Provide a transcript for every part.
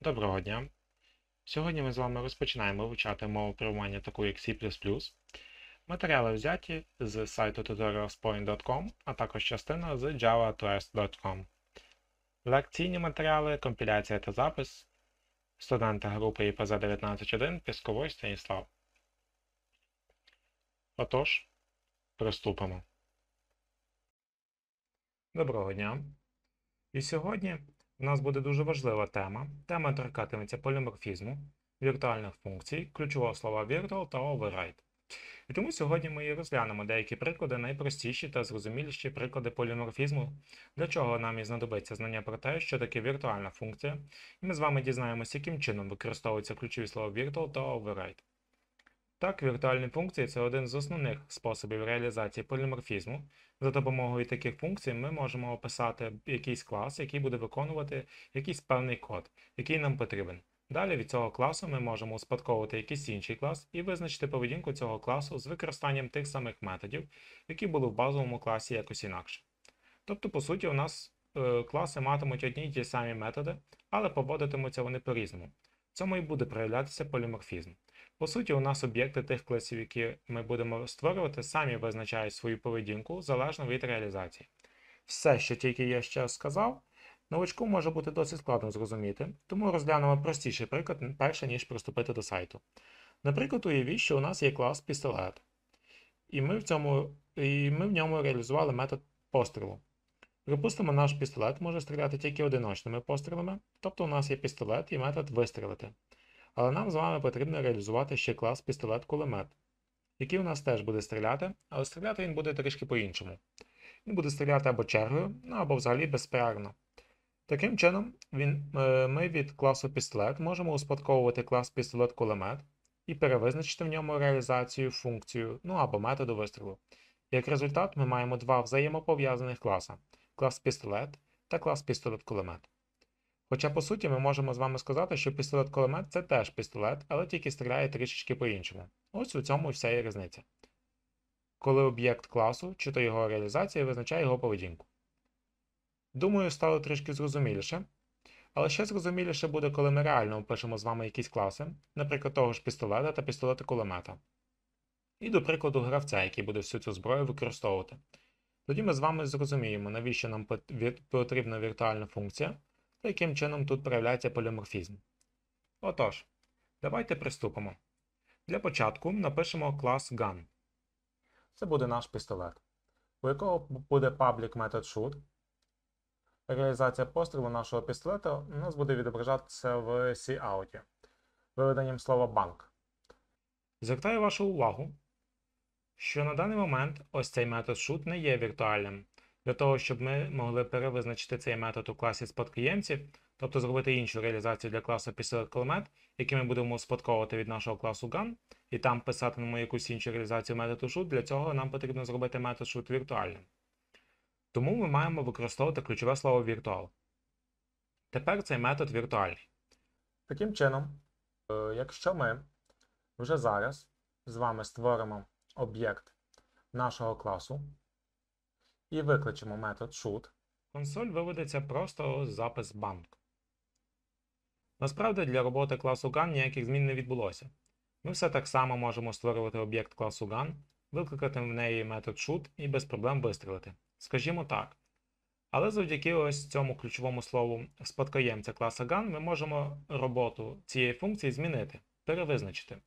Доброго дня! Сьогодні ми з вами розпочинаємо вивчати мову програмування таку як C++. Матеріали взяті з сайту tutorialspoint.com, а також частина з java2s.com. Лекційні матеріали, компіляція та запис. Студенти групи ІПЗ 19.1 Пісковий Станіслав. Отож, приступимо. Доброго дня! І сьогодні у нас буде дуже важлива тема. Тема торкатиметься поліморфізму, віртуальних функцій, ключового слова virtual та override. І тому сьогодні ми і розглянемо деякі приклади, найпростіші та зрозуміліші приклади поліморфізму, для чого нам і знадобиться знання про те, що таке віртуальна функція, і ми з вами дізнаємося, яким чином використовуються ключові слова virtual та override. Так, віртуальні функції – це один з основних способів реалізації поліморфізму. За допомогою таких функцій ми можемо описати якийсь клас, який буде виконувати якийсь певний код, який нам потрібен. Далі від цього класу ми можемо успадковувати якийсь інший клас і визначити поведінку цього класу з використанням тих самих методів, які були в базовому класі якось інакше. Тобто, по суті, у нас класи матимуть одні й ті самі методи, але поводитимуться вони по-різному. В цьому і буде проявлятися поліморфізм. По суті, у нас об'єкти тих класів, які ми будемо створювати, самі визначають свою поведінку залежно від реалізації. Все, що тільки я ще сказав, новачку може бути досить складно зрозуміти, тому розглянемо простіший приклад, перше ніж приступити до сайту. Наприклад, уявіть, що у нас є клас пістолет, і ми в ньому реалізували метод пострілу. Припустимо, наш пістолет може стріляти тільки одиночними пострілами, тобто у нас є пістолет і метод вистрілити. Але нам з вами потрібно реалізувати ще клас пістолет-кулемет, який у нас теж буде стріляти, але стріляти він буде трішки по-іншому. Він буде стріляти або чергою, або взагалі безперервно. Таким чином, ми від класу пістолет можемо успадковувати клас пістолет-кулемет і перевизначити в ньому реалізацію, функцію, або методу вистрілу. Як результат, ми маємо два взаємопов'язаних класа – клас пістолет та клас пістолет-кулемет. Хоча, по суті, ми можемо з вами сказати, що пістолет-кулемет – це теж пістолет, але тільки стріляє трішечки по-іншому. Ось у цьому вся є різниця. Коли об'єкт класу, чи то його реалізація, визначає його поведінку. Думаю, стало трішки зрозуміліше. Але ще зрозуміліше буде, коли ми реально опишемо з вами якісь класи, наприклад, того ж пістолета та пістолета-кулемета. І до прикладу гравця, який буде всю цю зброю використовувати. Тоді ми з вами зрозуміємо, навіщо нам потрібна віртуальна функція, та яким чином тут проявляється поліморфізм. Отож, давайте приступимо. Для початку напишемо клас Gun. Це буде наш пістолет, у якого буде public method shoot. Реалізація пострілу нашого пістолета у нас буде відображатися в cout, виведенням слова банк. Звертаю вашу увагу, що на даний момент ось цей метод shoot не є віртуальним. Для того, щоб ми могли перевизначити цей метод у класі спадкоємців, тобто зробити іншу реалізацію для класу пістолет-кулемет, який ми будемо успадковувати від нашого класу Gun, і там писатимемо якусь іншу реалізацію методу shoot, для цього нам потрібно зробити метод shoot віртуальним. Тому ми маємо використовувати ключове слово virtual. Тепер цей метод віртуальний. Таким чином, якщо ми вже зараз з вами створимо об'єкт нашого класу і викличемо метод shoot, консоль виведеться просто запис банк. Насправді для роботи класу Gun ніяких змін не відбулося. Ми все так само можемо створювати об'єкт класу Gun, викликати в неї метод shoot і без проблем вистрілити. Скажімо так. Але завдяки ось цьому ключовому слову спадкоємця класа Gun ми можемо роботу цієї функції змінити, перевизначити.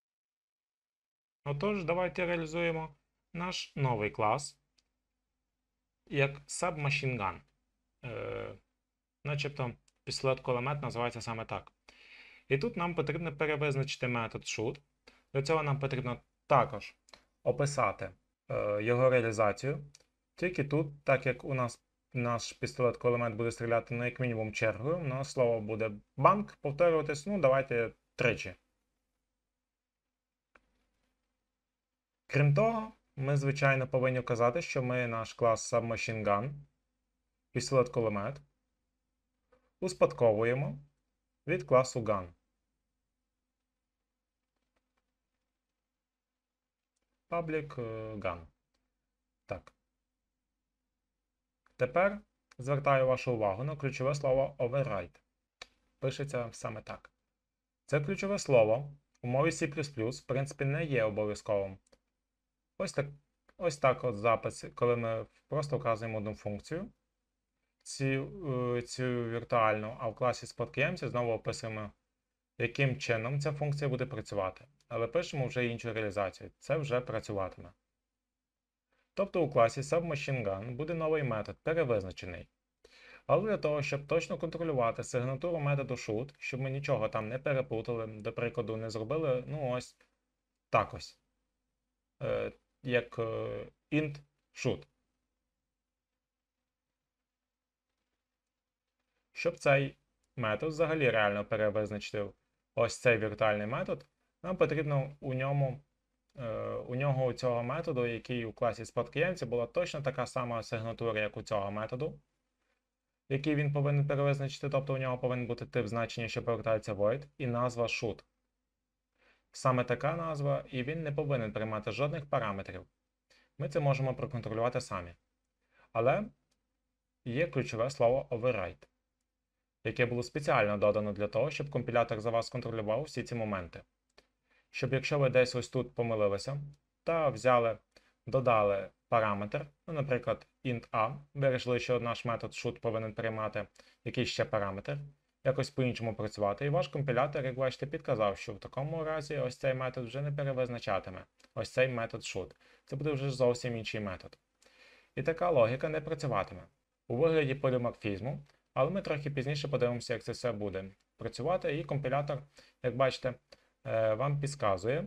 Отож, давайте реалізуємо наш новий клас як submachine gun. Начебто пістолет-кулемет називається саме так. І тут нам потрібно перевизначити метод shoot. Для цього нам потрібно також описати його реалізацію. Тільки тут, так як у нас наш пістолет-кулемет буде стріляти як мінімум чергою, у нас слово буде банк, повторюватись, давайте тричі. Крім того, ми, звичайно, повинні вказати, що ми наш клас submachine gun, пістолет-кулемет, успадковуємо від класу Gun. Public Gun. Так. Тепер звертаю вашу увагу на ключове слово override. пишеться саме так. Це ключове слово у мові C++, в принципі, не є обов'язковим. Ось так от запис, коли ми просто вказуємо одну функцію, цю віртуальну, а в класі спадкоємця знову описуємо, яким чином ця функція буде працювати. Але пишемо вже іншу реалізацію. Це вже працюватиме. Тобто у класі subMachineGun буде новий метод, перевизначений. Але для того, щоб точно контролювати сигнатуру методу shoot, щоб ми нічого там не переплутали, до прикладу, не зробили, ну ось так ось, як int shoot. Щоб цей метод взагалі реально перевизначити ось цей віртуальний метод, нам потрібно у нього у цього методу, який у класі спадкоємця, була точно така сама сигнатура, як у цього методу, який він повинен перевизначити, тобто у нього повинен бути тип значення, що повертається void, і назва shoot. Саме така назва, і він не повинен приймати жодних параметрів. Ми це можемо проконтролювати самі. Але є ключове слово override, яке було спеціально додано для того, щоб компілятор за вас контролював всі ці моменти. Щоб якщо ви десь ось тут помилилися та додали параметр, ну, наприклад, int a, вирішили, що наш метод shoot повинен приймати якийсь ще параметр, якось по-іншому працювати, і ваш компілятор, як бачите, підказав, що в такому разі ось цей метод вже не перевизначатиме, ось цей метод shoot. Це буде вже зовсім інший метод. І така логіка не працюватиме у вигляді поліморфізму, але ми трохи пізніше подивимося, як це все буде працювати, і компілятор, як бачите, вам підказує,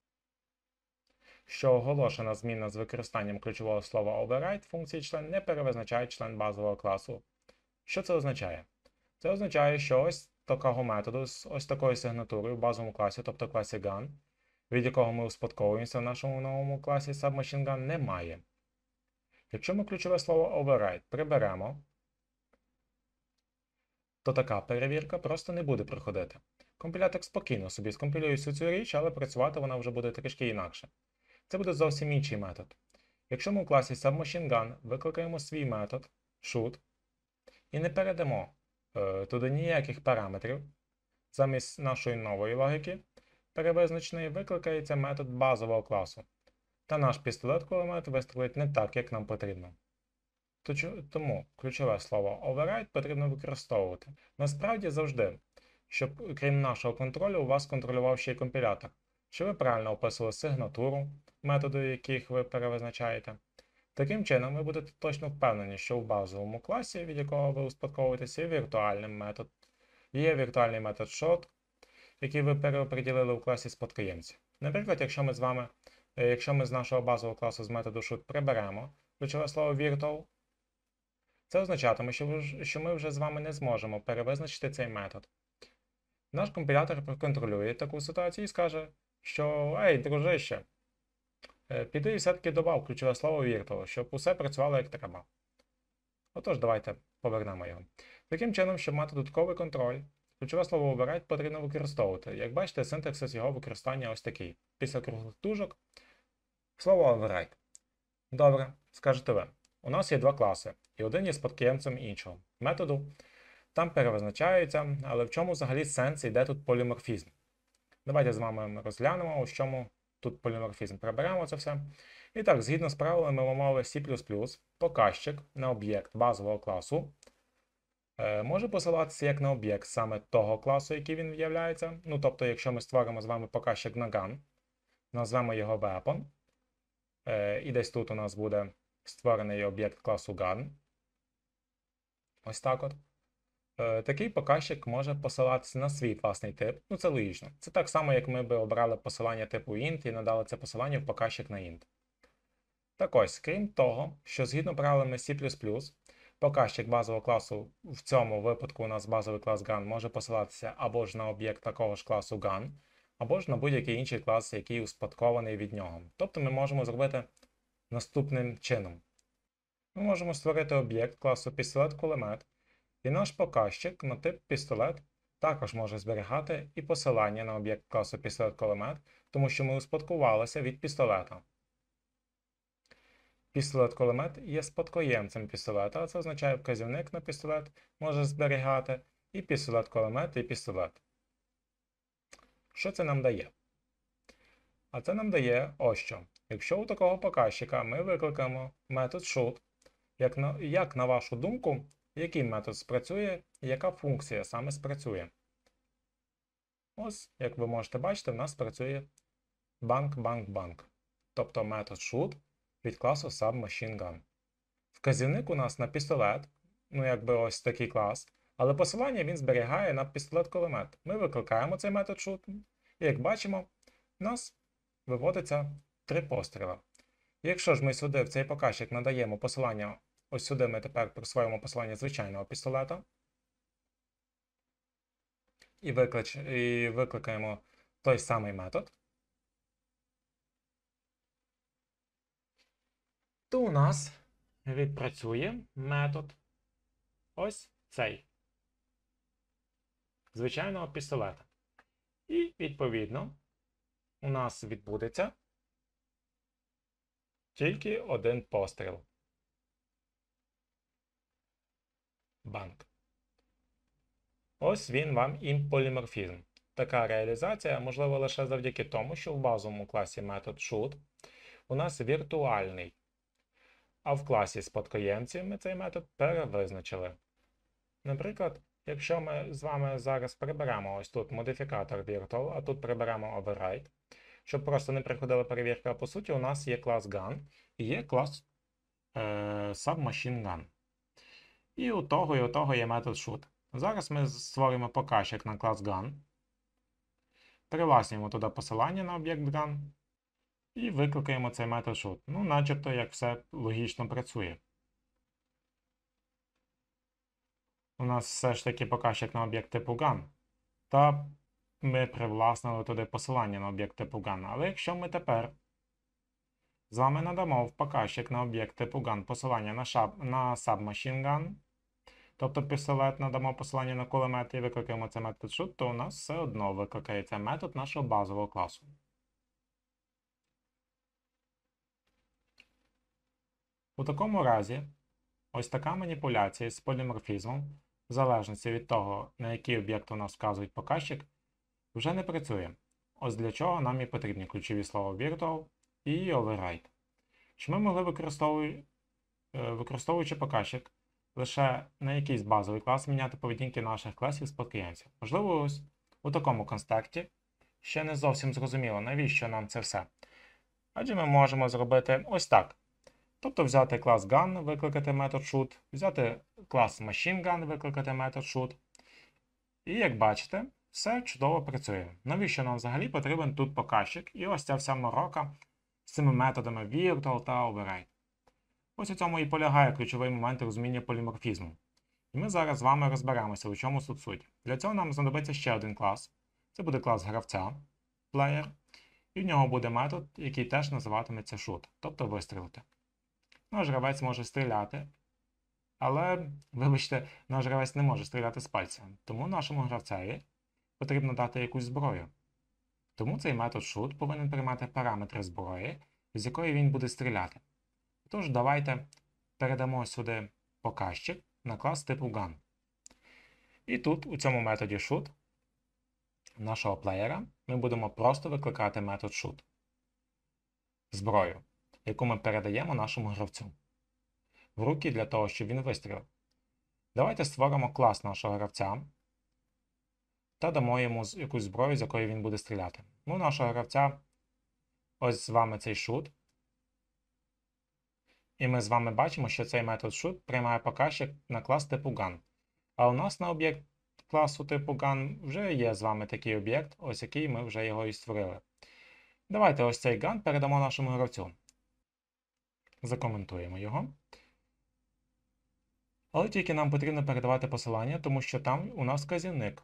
що оголошена зміна з використанням ключового слова override функції член не перевизначає член базового класу. Що це означає? Це означає, що ось такого методу з ось такою сигнатурою в базовому класі, тобто класі Gun, від якого ми успадковуємося в нашому новому класі subMachineGun, немає. Якщо ми ключове слово override приберемо, то така перевірка просто не буде проходити. Компілятор спокійно собі скомпілює всю цю річ, але працювати вона вже буде трішки інакше. Це буде зовсім інший метод. Якщо ми у класі subMachineGun викликаємо свій метод shoot і не передамо туди ніяких параметрів, замість нашої нової логіки перевизначеної викликається метод базового класу. Та наш пістолет-кулемет вистрілить не так, як нам потрібно. Тому ключове слово override потрібно використовувати. Насправді завжди, щоб крім нашого контролю, у вас контролював ще й компілятор, щоб ви правильно описували сигнатуру методу, яких ви перевизначаєте. Таким чином, ви будете точно впевнені, що в базовому класі, від якого ви успадковуєтеся, є віртуальний метод shoot, який ви переоприділили у класі спадкоємця. Наприклад, якщо ми з нашого базового класу з методу shoot приберемо ключове слово virtual, це означатиме, що ми вже з вами не зможемо перевизначити цей метод. Наш компілятор проконтролює таку ситуацію і скаже, що «Ей, дружище, піди і все-таки добав ключове слово virtual, щоб усе працювало як треба». Отож, давайте повернемо його. Таким чином, щоб мати додатковий контроль, ключове слово override потрібно використовувати. Як бачите, синтаксис його використання ось такий. Після круглих дужок слово override. Добре, скажете ви. У нас є два класи, і один є спадкоємцем іншого методу. Там перевизначається, але в чому взагалі сенс і де тут поліморфізм? Давайте з вами розглянемо, у чому тут поліморфізм. Приберемо це все. І так, згідно з правилами мови C++, показчик на об'єкт базового класу може посилатися як на об'єкт саме того класу, який він являється. Ну, тобто, якщо ми створимо з вами показчик на Gun, назвемо його weapon, і десь тут у нас буде створений об'єкт класу Gun. Ось так от. Такий показчик може посилатися на свій власний тип. Ну, це логічно. Це так само, як ми би обрали посилання типу int і надали це посилання в показчик на int. Так ось, крім того, що згідно правилами C++, показчик базового класу, в цьому випадку у нас базовий клас Gun, може посилатися або ж на об'єкт такого ж класу Gun, або ж на будь-який інший клас, який успадкований від нього. Тобто ми можемо зробити наступним чином. Ми можемо створити об'єкт класу пістолет-кулемет, і наш показчик на тип пістолет також може зберігати і посилання на об'єкт класу пістолет-кулемет, тому що ми успадкувалися від пістолета. Пістолет-кулемет є спадкоємцем пістолета, а це означає, вказівник на пістолет може зберігати і пістолет-кулемет, і пістолет. Що це нам дає? А це нам дає ось що. Якщо у такого показчика ми викликаємо метод shoot, як на вашу думку, який метод спрацює і яка функція саме спрацює? Ось, як ви можете бачити, в нас працює bank. Тобто метод shoot від класу submachine-gun. Вказівник у нас на пістолет, ну якби ось такий клас, але посилання він зберігає на пістолет-кулемет. Ми викликаємо цей метод shoot, і як бачимо, у нас виводиться 3 постріли. Якщо ж ми сюди в цей показчик надаємо посилання, ось сюди ми тепер присвоїмо посилання звичайного пістолета, і викликаємо той самий метод, то у нас відпрацює метод ось цей звичайного пістолета. І, відповідно, у нас відбудеться тільки один постріл. Банк. Ось він вам і поліморфізм. Така реалізація можлива лише завдяки тому, що в базовому класі метод shoot у нас віртуальний, а в класі спадкоємці ми цей метод перевизначили. Наприклад, якщо ми з вами зараз приберемо ось тут модифікатор virtual, а тут приберемо override, щоб просто не приходила перевірка, а по суті у нас є клас gun і є клас submachine-gun. І у того є метод shoot. Зараз ми створимо показчик на клас gun, привласнюємо туди посилання на об'єкт gun і викликаємо цей метод shoot. Ну, начебто, як все логічно працює. У нас все ж таки показчик на об'єкт типу gun. Та ми привласнили туди посилання на об'єкт типу gun. Але якщо ми тепер з вами надамо в показчик на об'єкт типу gun посилання на submachine-gun, тобто пістолет надамо посилання на кулемет і викликаємо цей метод shoot, то у нас все одно викликається метод нашого базового класу. У такому разі, ось така маніпуляція з поліморфізмом, в залежності від того, на який об'єкт у нас вказують показчик, вже не працює. Ось для чого нам і потрібні ключові слова virtual і override. Щоб ми могли, використовуючи показчик, лише на якийсь базовий клас міняти поведінки наших класів спадкоємців. Можливо, ось у такому констекті ще не зовсім зрозуміло, навіщо нам це все. Адже ми можемо зробити ось так. Тобто взяти клас gun, викликати метод shoot, взяти клас machine-gun, викликати метод shoot. І як бачите, все чудово працює. Навіщо нам взагалі потрібен тут показчик і ось ця вся морока з цими методами virtual та override. Ось у цьому і полягає ключовий момент розуміння поліморфізму. І ми зараз з вами розберемося, у чому тут суть. Для цього нам знадобиться ще один клас. Це буде клас гравця, player, і в нього буде метод, який теж називатиметься shoot, тобто вистрілити. Наш гравець може стріляти, але, вибачте, наш гравець не може стріляти з пальця, тому нашому гравцеві потрібно дати якусь зброю. Тому цей метод shoot повинен приймати параметри зброї, з якої він буде стріляти. Тож, давайте передамо сюди показчик на клас типу gun. І тут, у цьому методі shoot, нашого плеєра, ми будемо просто викликати метод shoot. Зброю, яку ми передаємо нашому гравцю в руки для того, щоб він вистрілив. Давайте створимо клас нашого гравця та дамо йому якусь зброю, з якої він буде стріляти. Ну, нашого гравця, ось з вами цей shoot. І ми з вами бачимо, що цей метод shoot приймає показчик на клас типу gun. А у нас на об'єкт класу типу gun вже є з вами такий об'єкт, ось який ми вже його і створили. Давайте ось цей gun передамо нашому гравцю. Закоментуємо його. Але тільки нам потрібно передавати посилання, тому що там у нас вказівник.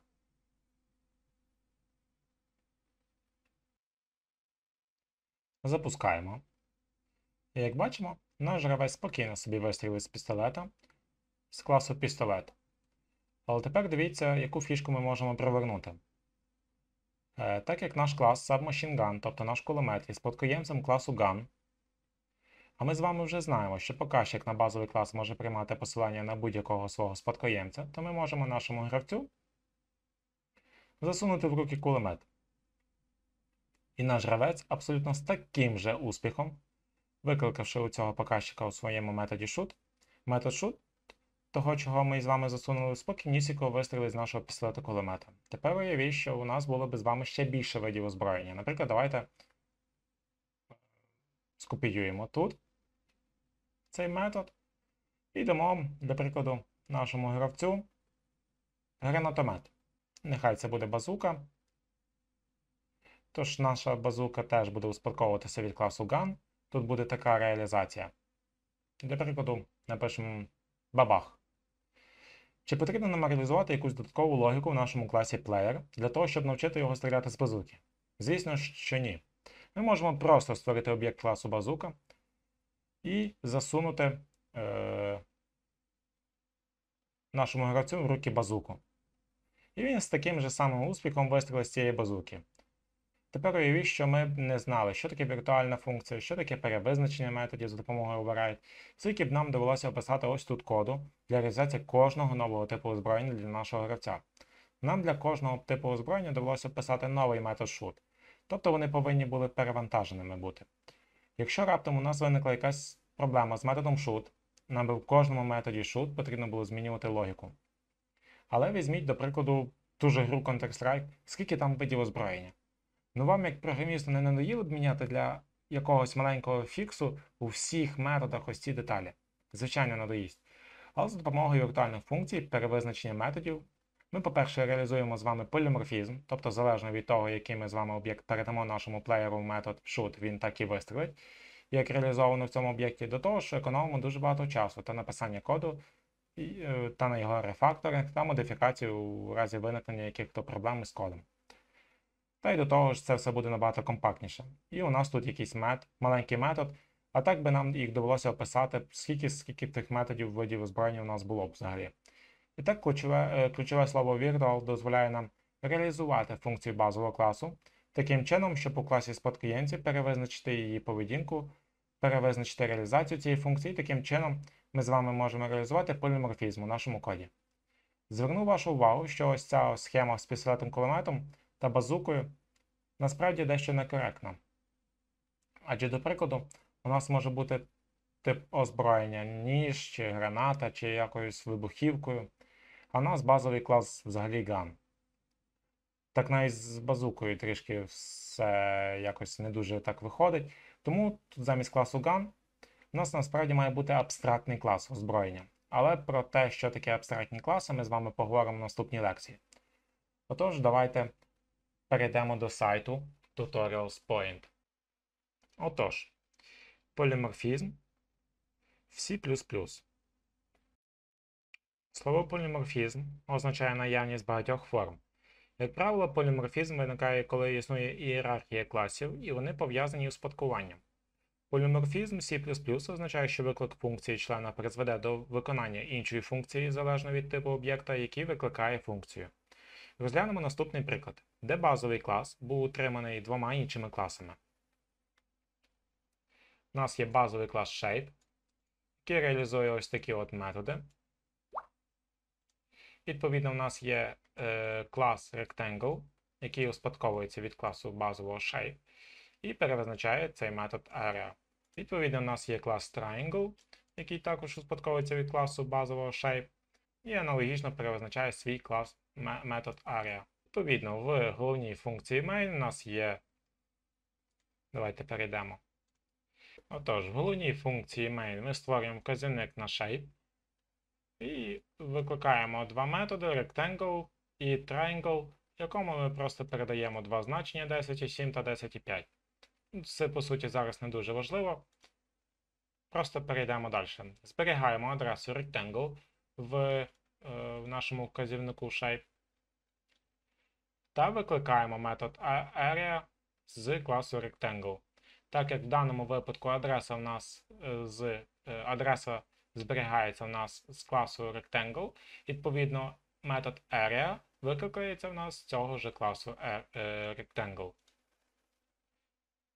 Запускаємо. І як бачимо, наш гравець спокійно собі вистрілив з пістолета, з класу пістолет. Але тепер дивіться, яку фішку ми можемо привернути. Так як наш клас submachine-gun, тобто наш кулемет, є спадкоємцем класу gun, а ми з вами вже знаємо, що показчик на базовий клас може приймати посилання на будь-якого свого спадкоємця, то ми можемо нашому гравцю засунути в руки кулемет. І наш гравець абсолютно з таким же успіхом, викликавши у цього показчика у своєму методі shoot, метод shoot, того, чого ми з вами засунули, спокійнісінько вистрілить з нашого пістолета кулемета. Тепер уявіть, що у нас було б з вами ще більше видів озброєння. Наприклад, давайте скопіюємо тут цей метод і дамо, для прикладу, нашому гравцю гранатомет. Нехай це буде базука. Тож наша базука теж буде успадковуватися від класу Gun. Тут буде така реалізація. Для прикладу, напишемо бабах. Чи потрібно нам реалізувати якусь додаткову логіку в нашому класі Player для того, щоб навчити його стріляти з базуки? Звісно, що ні. Ми можемо просто створити об'єкт класу базука і засунути нашому гравцю в руки базуку. І він з таким же самим успіхом вистрілить з цієї базуки. Тепер уявіть, що ми б не знали, що таке віртуальна функція, що таке перевизначення методів за допомогою override, скільки б нам довелося описати ось тут коду для реалізації кожного нового типу озброєння для нашого гравця. Нам для кожного типу озброєння довелося описати новий метод shoot, тобто вони повинні були перевантаженими бути. Якщо раптом у нас виникла якась проблема з методом shoot, нам би в кожному методі shoot потрібно було змінювати логіку. Але візьміть, до прикладу, ту же гру Counter-Strike, скільки там видів озброєння. Ну вам, як програмісту, не надоїло б міняти для якогось маленького фіксу у всіх методах ось ці деталі? Звичайно, надоїсть. Але за допомогою віртуальних функцій, перевизначення методів, ми, по-перше, реалізуємо з вами поліморфізм, тобто залежно від того, який ми з вами об'єкт передамо нашому плеєру в метод shoot, він так і вистрілить, як реалізовано в цьому об'єкті, до того, що економимо дуже багато часу та написання коду, та на його рефакторинг та модифікацію у разі виникнення яких-то проблем із кодом. Та й до того ж це все буде набагато компактніше. І у нас тут якийсь маленький метод, а так би нам їх довелося описати, скільки тих методів видів озброєння у нас було б взагалі. І так ключове слово virtual дозволяє нам реалізувати функцію базового класу, таким чином, щоб у класі спадкоємці перевизначити її поведінку, перевизначити реалізацію цієї функції, таким чином ми з вами можемо реалізувати поліморфізм у нашому коді. Зверну вашу увагу, що ось ця схема з пістолетом-кулеметом та базукою насправді дещо некоректна. Адже, до прикладу, у нас може бути тип озброєння ніж, чи граната, чи якоюсь вибухівкою, а у нас базовий клас взагалі Gun. Так навіть з базукою трішки все якось не дуже так виходить. Тому тут замість класу Gun у нас насправді має бути абстрактний клас озброєння. Але про те, що таке абстрактні класи, ми з вами поговоримо в наступній лекції. Отож, давайте перейдемо до сайту Tutorials Point. Отож, поліморфізм в C++. Слово поліморфізм означає наявність багатьох форм. Як правило, поліморфізм виникає, коли існує ієрархія класів, і вони пов'язані з успадкуванням. Поліморфізм C++ означає, що виклик функції члена призведе до виконання іншої функції, залежно від типу об'єкта, який викликає функцію. Розглянемо наступний приклад, де базовий клас був утриманий двома іншими класами. У нас є базовий клас Shape, який реалізує ось такі от методи. Відповідно, у нас є клас Rectangle, який успадковується від класу базового Shape, і перевизначає цей метод Area. Відповідно, у нас є клас Triangle, який також успадковується від класу базового Shape, і аналогічно перевизначає свій клас метод Area. Відповідно, в головній функції main у нас є. Давайте перейдемо. Отож, в головній функції main ми створюємо вказівник на shape і викликаємо два методи Rectangle і Triangle, в якому ми просто передаємо два значення 10,7 та 10,5. Це, по суті, зараз не дуже важливо. Просто перейдемо далі. Зберігаємо адресу Rectangle в нашому вказівнику shape. Та викликаємо метод Area з класу Rectangle. Так як в даному випадку адреса зберігається у нас з класу Rectangle, відповідно метод Area викликається в нас з цього ж класу Rectangle.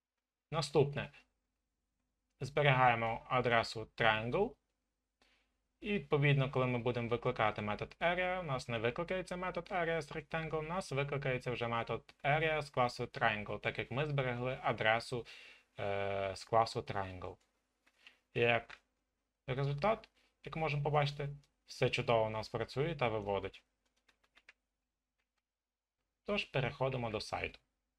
Наступне. Зберігаємо адресу Triangle І відповідно, коли ми будемо викликати метод area, у нас не викликається метод area з rectangle, у нас викликається вже метод area з класу triangle, так як ми зберегли адресу з класу triangle. І як результат, як можемо побачити, все чудово у нас працює та виводить. Тож переходимо до сайту.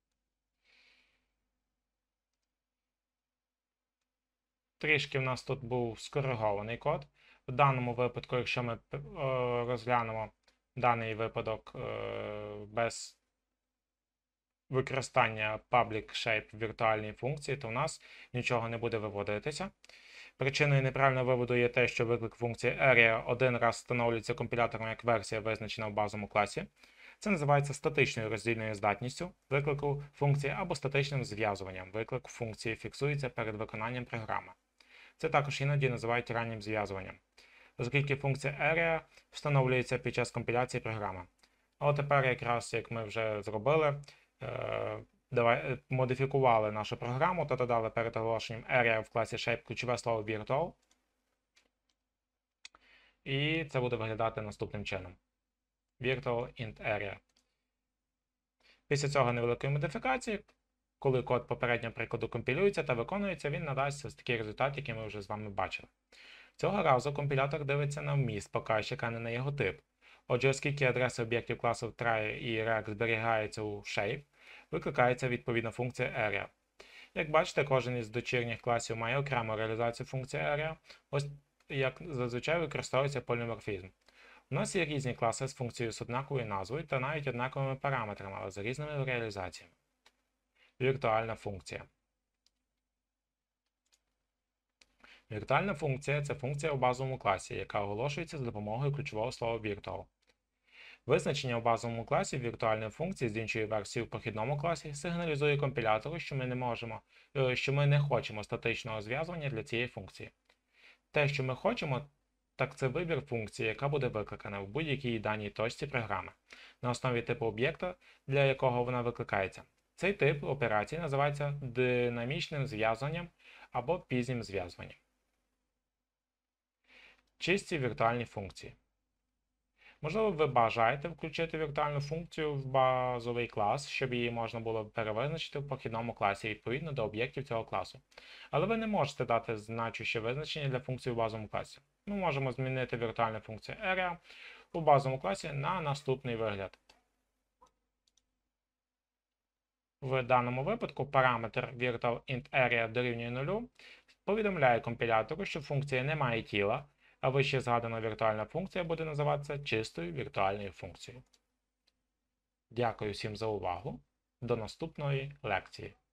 Трішки в нас тут був скоригований код. В даному випадку, якщо ми розглянемо даний випадок без використання public shape віртуальної функції, то у нас нічого не буде виводитися. Причиною неправильного виводу є те, що виклик функції area один раз встановлюється компілятором як версія, визначена в базовому класі. Це називається статичною роздільною здатністю виклику функції або статичним зв'язуванням. Виклик функції фіксується перед виконанням програми. Це також іноді називають раннім зв'язуванням, оскільки функція area встановлюється під час компіляції програми. А от тепер, якраз як ми вже зробили, модифікували нашу програму та додали перед оголошенням area в класі shape ключове слово virtual. І це буде виглядати наступним чином. Virtual int area. Після цього невеликої модифікації, коли код попереднього прикладу компілюється та виконується, він надасть ось такий результат, який ми вже з вами бачили. Цього разу компілятор дивиться на вміст показчика, а не на його тип. Отже, оскільки адреси об'єктів класу try і rect зберігаються у shape, викликається відповідна функція area. Як бачите, кожен із дочірніх класів має окрему реалізацію функції area, ось як зазвичай використовується поліморфізм. У нас є різні класи з функцією з однаковою назвою та навіть однаковими параметрами, але за різними реалізаціями. Віртуальна функція. Віртуальна функція – це функція у базовому класі, яка оголошується за допомогою ключового слова virtual. Визначення у базовому класі віртуальної функції з іншою версією в прохідному класі сигналізує компілятору, що ми не хочемо статичного зв'язування для цієї функції. Те, що ми хочемо, так це вибір функції, яка буде викликана в будь-якій даній точці програми, на основі типу об'єкта, для якого вона викликається. Цей тип операції називається динамічним зв'язуванням або пізнім зв'язуванням. Чисті віртуальні функції. Можливо, ви бажаєте включити віртуальну функцію в базовий клас, щоб її можна було перевизначити в похідному класі відповідно до об'єктів цього класу. Але ви не можете дати значуще визначення для функції в базовому класі. Ми можемо змінити віртуальну функцію area у базовому класі на наступний вигляд. В даному випадку параметр virtual_int_area дорівнює 0 повідомляє компілятору, що функція не має тіла, а вище згадана віртуальна функція буде називатися чистою віртуальною функцією. Дякую всім за увагу. До наступної лекції.